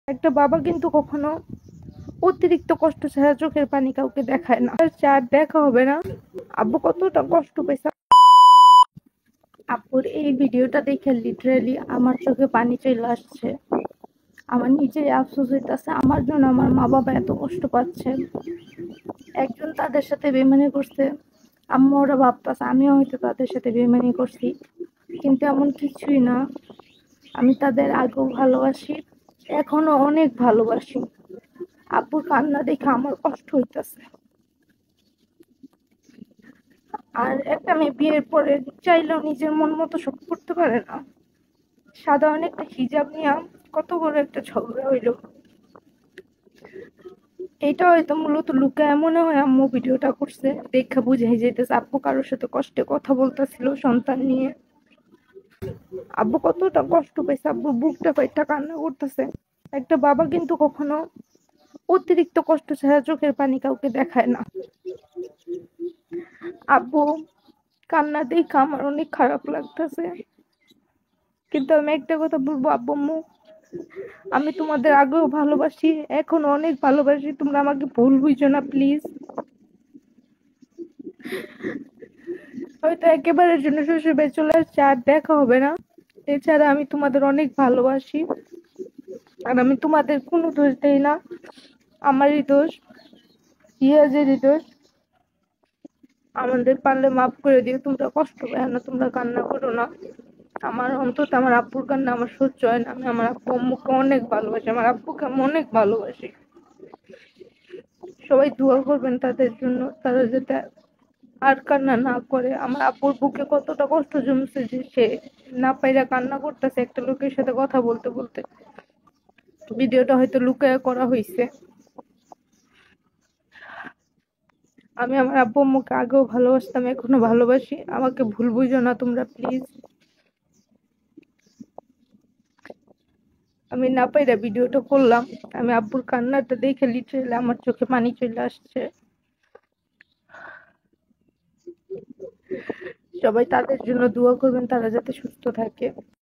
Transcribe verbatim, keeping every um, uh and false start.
একটা বাবা কিন্তু কখনো অতিরিক্ত কষ্ট ছাড়া চোখের পানি কাউকে দেখায় না। চার দেখা হবে না। আব্বু কতটা কষ্ট পেয়েছে। আব্বুর এই ভিডিওটা দেখে লিটারালি আমার চোখে পানি চলে আসছে। আমার নিজেই আফসোস হইতেছে আমার জন্য আমার মা বাবা এত কষ্ট পাচ্ছে। একজন তাদের সাথে বেমানি করছে, আম্মু ওরা ভাবতেছে আমিও হয়তো তাদের সাথে বেমানি করছি, কিন্তু এমন কিছুই না। আমি তাদের আগেও ভালোবাসি, এখনো অনেক ভালোবাসি। আব্বুর কান্না দেখে আমার কষ্ট হইতেছে। আর একটা মেয়ে বিয়ের পরে চাইলেও নিজের মন মতো সব করতে পারে না। সাধারণ একটা হিজাব নিয়ে কত বড় একটা ঝগড়া হইল। এটা হয়তো মূলত লুকায় মনে হয় আম্মু ভিডিওটা করছে, দেখা বুঝাই যাইতেছে আব্বু কারোর সাথে কষ্টে কথা বলতেছিল সন্তান নিয়ে। আব্বু কতটা কষ্ট পাইছে, আব্বু বুকটা কয়েকটা কান্না করতেছে। একটা বাবা কিন্তু কখনো অতিরিক্ত কষ্ট ছাড়া চোখের পানি কাউকে দেখায় না। আব্বু কান্না দেখে আমার অনেক খারাপ লাগতেছে, কিন্তু আমি একটা কথা বলবো আব্বু আম্মু, আমি তোমাদের আগেও ভালোবাসি, এখনো অনেক ভালোবাসি। তোমরা আমাকে ভুল বুঝো না প্লিজ। হয়তো একেবারের জন্য শ্বশুর বাড়ি চলে আসছে, আর দেখা হবে না। এছাড়া আমি তোমাদের অনেক ভালোবাসি, আর আমি তোমাদের কোনো দোষ দেই না। আমারই দোষ, ইয়াজেরই দোষ। আমাদের পারলে মাফ করে দিও। তোমরা কষ্ট পায় না, তোমরা কান্না করো না। আমার অন্তত আমার আব্বুর কান্না আমার সহ্য হয় না। আমি আমার আব্বু আম্মুকে অনেক ভালোবাসি, আমার আব্বুকে আমি অনেক ভালোবাসি। সবাই দোয়া করবেন তাদের জন্য, তারা যাতে আর কান্না না করে। আমার আব্বুর বুকে কতটা কষ্ট জমছে যে সে না পাইরা কান্না করতেছে একটা লোকের সাথে কথা বলতে বলতে। ভিডিওটা হয়তো লুকায়া করা হয়েছে। আমি আমার আব্বু আম্মুকে আগেও ভালোবাসতাম, এখনো ভালোবাসি। আমাকে ভুল বুঝো না তোমরা প্লিজ। আমি না পাইরা ভিডিওটা করলাম। আমি আব্বুর কান্নাটা দেখে লিটারালি আমার চোখে পানি চলে আসছে। সবাই তাদের জন্য দোয়া করবেন, তারা যাতে সুস্থ থাকে।